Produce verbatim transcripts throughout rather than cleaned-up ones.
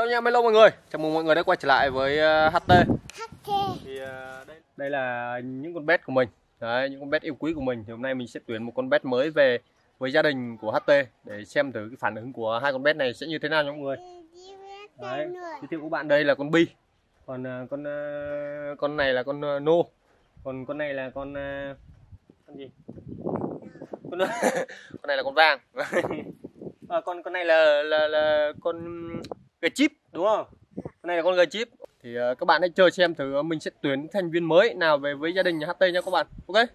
Hello nha, hello mọi người. Chào mừng mọi người đã quay trở lại với uh, hát tê. hát tê. Thì uh, đây, đây là những con pet của mình. Đấy, những con pet yêu quý của mình. Thì hôm nay mình sẽ tuyển một con pet mới về với gia đình của hát tê để xem thử cái phản ứng của hai con pet này sẽ như thế nào nha mọi người. Đấy, giới thiệu của bạn đây là con Bi. Còn uh, con uh, con này là con uh, Nô. Còn con này là con uh, con gì? Con, con này là con vàng. À, con con này là là là con gà chip đúng không? Con này là con gà chip. Thì uh, các bạn hãy chờ xem thử mình sẽ tuyển thành viên mới nào về với gia đình nhà hát tê nha các bạn. Ok.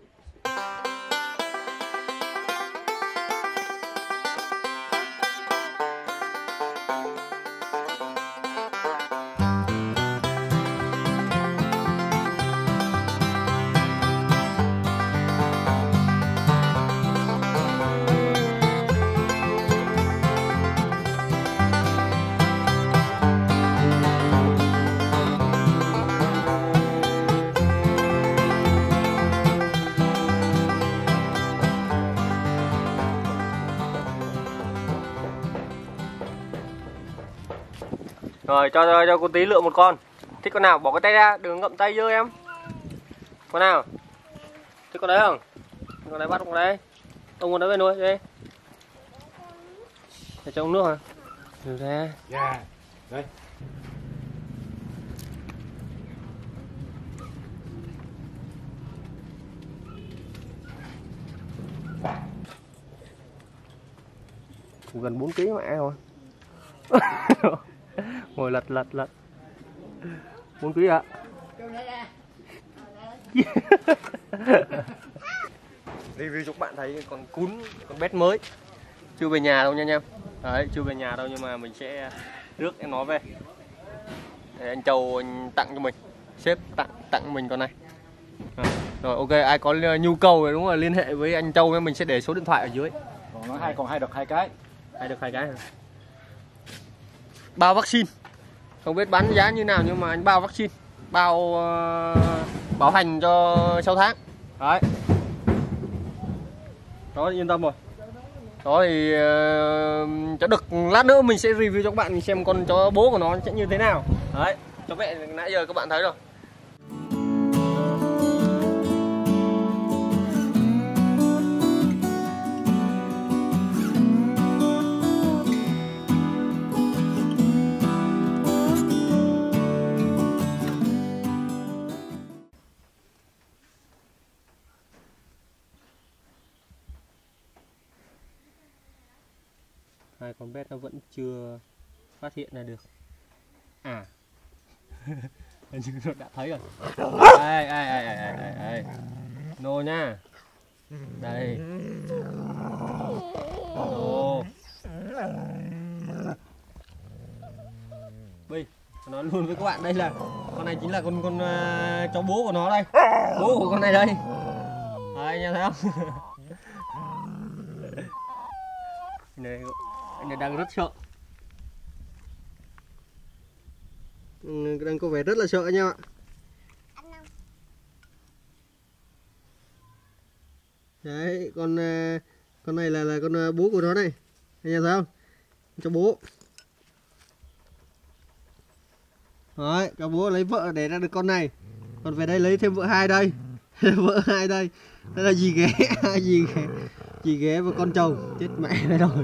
Rồi cho, cho cho cô tí lựa một con. Thích con nào bỏ cái tay ra, đừng ngậm tay vô em. Con nào? Thích con đấy không? Con đấy bắt con đấy. Ông con đấy về nuôi đi. Để cho uống nước hả? Được ra. Dạ. Đây. Gần bốn ký mẹ rồi. Ngồi lật lật lật bốn ký ạ. Review cho các bạn thấy con cún, con bé mới chưa về nhà đâu nha anh em. Đấy, chưa về nhà đâu nhưng mà mình sẽ rước em nó về để anh Châu anh tặng cho mình, sếp tặng tặng mình con này. Rồi ok, ai có nhu cầu thì đúng là liên hệ với anh Châu, mình sẽ để số điện thoại ở dưới. Còn nó hai còn hai đợt hai cái. Hai được hai cái hả? Bao vaccine. Không biết bán giá như nào nhưng mà anh bao vaccine, bao uh, bảo hành cho sáu tháng. Đấy. Đó, yên tâm rồi. Đó thì uh, cho được lát nữa mình sẽ review cho các bạn xem con chó bố của nó sẽ như thế nào. Đấy, cho mẹ nãy giờ các bạn thấy rồi. Hai con bé nó vẫn chưa phát hiện ra được. À, hình như nó đã thấy rồi. Đây, đây, đây, đây, đây, đây. Nô nha. Đây. Nô. Bi, nói luôn với các bạn đây là con này chính là con con uh, cháu bố của nó đây. Bố của con này đây. Đấy, anh thấy không? Này, anh này đang rất sợ. Ừ, đang có vẻ rất là sợ nha ạ. Đấy, con con này là là con bố của nó này. Anh em thấy không? Cho bố. Đấy, cho bố lấy vợ để ra được con này. Còn về đây lấy thêm vợ hai đây. Vợ hai đây. Đây là dì ghé, dì ghé. Dì ghé và con chồng. Chết mẹ đây rồi.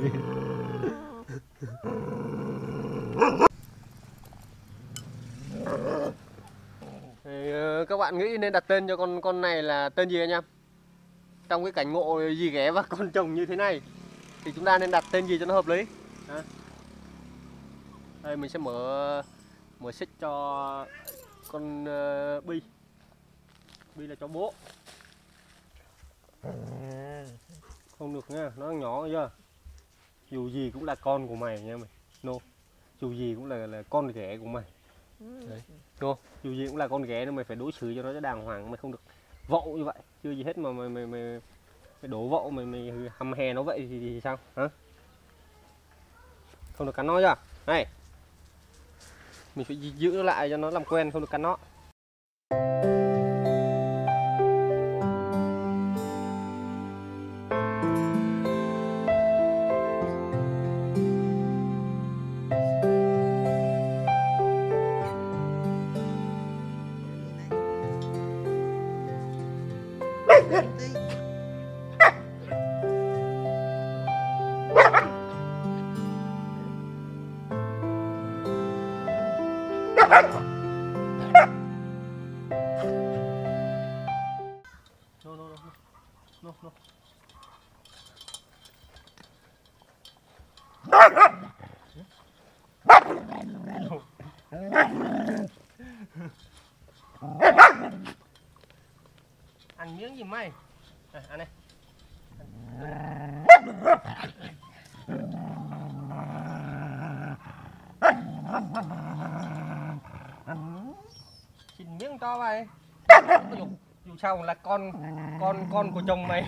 Thì, uh, các bạn nghĩ nên đặt tên cho con con này là tên gì anh em? Trong cái cảnh ngộ dì ghé và con chồng như thế này thì chúng ta nên đặt tên gì cho nó hợp lý? À. Đây mình sẽ mở mở xích cho con uh, Bi. Bi là chó bố. Không được nha, nó nhỏ chưa? Dù gì cũng là con của mày nha mày. Nô. No. Dù gì cũng là là con ghẻ của mày. Đấy. Nô. No. Dù gì cũng là con ghẻ nên mày phải đối xử cho nó cho đàng hoàng, mày không được vậu như vậy. Chưa gì hết mà mày mày mày, mày đổ vậu mày mày hầm hè nó vậy thì, thì sao? Hả? Không được cắn nó chưa? Này. Mình phải giữ nó lại cho nó làm quen, không được cắn nó. No, no, no, no, no. Ăn miếng gì mày? À, ăn đây. Xin miếng to mày. Dù, dù sao là con con con của chồng mày.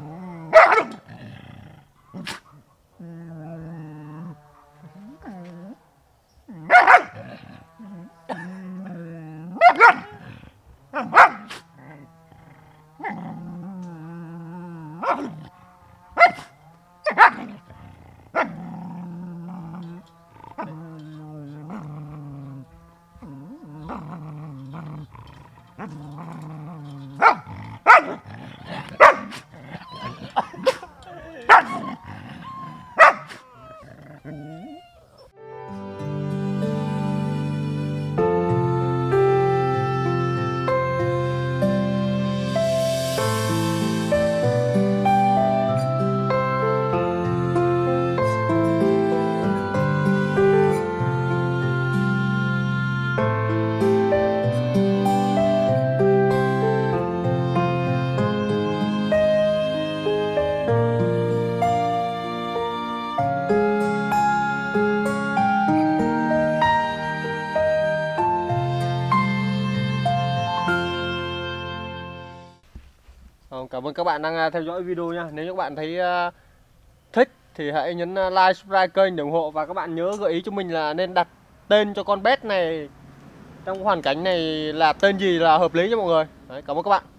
Cảm ơn các bạn đang theo dõi video nha. Nếu các bạn thấy uh, thích thì hãy nhấn like, subscribe kênh để ủng hộ. Và các bạn nhớ gợi ý cho mình là nên đặt tên cho con pet này trong hoàn cảnh này là tên gì là hợp lý cho mọi người. Đấy, cảm ơn các bạn.